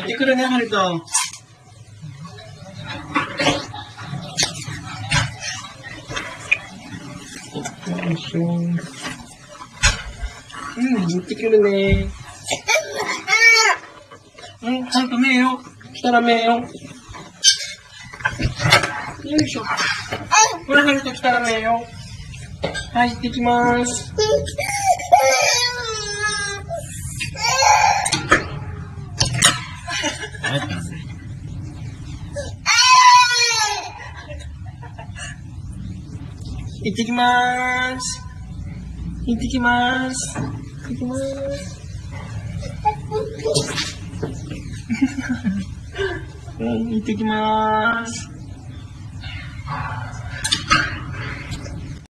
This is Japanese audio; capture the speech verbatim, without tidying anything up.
ってくるね、ハルト。よいしょ。うん、行ってくるね。うん、ハルト、目よ。来たら目よ。よいしょ。ほら、ハルト来たら目よ。はい、行ってきます。行ってきまーす。行ってきまーす。行ってきまーす。うん、行ってきまーす。